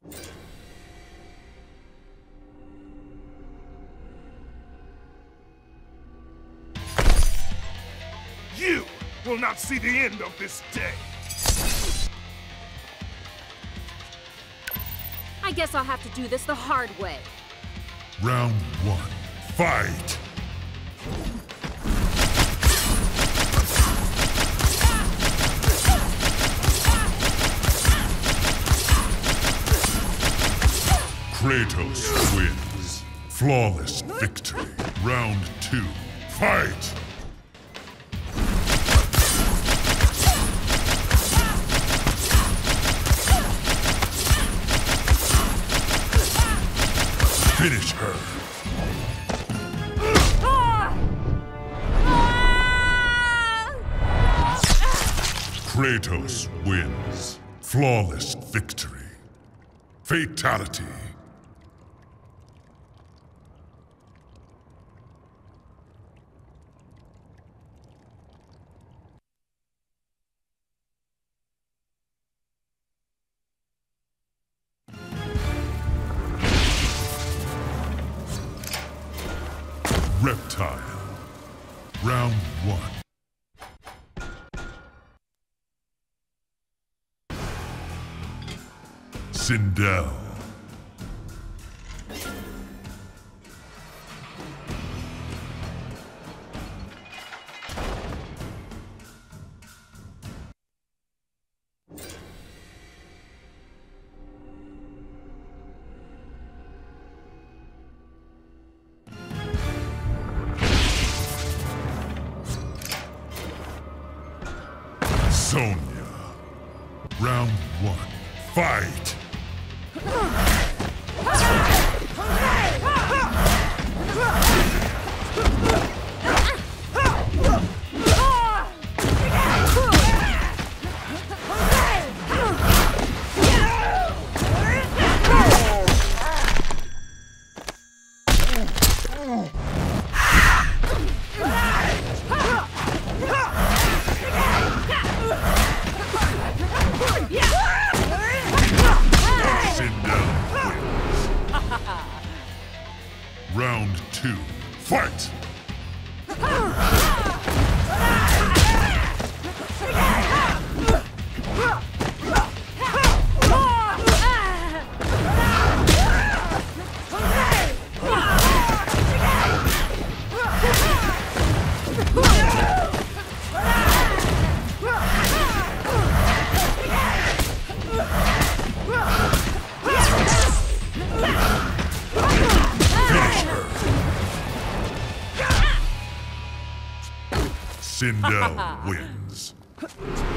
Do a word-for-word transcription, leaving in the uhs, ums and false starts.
You will not see the end of this day. I guess I'll have to do this the hard way. Round one, fight! Kratos wins. Flawless victory. Round two, fight! Finish her. Kratos wins. Flawless victory. Fatality. Reptile. Round one. Sindel. SONYA. Round one. Fight! Round two, fight! Sindel wins.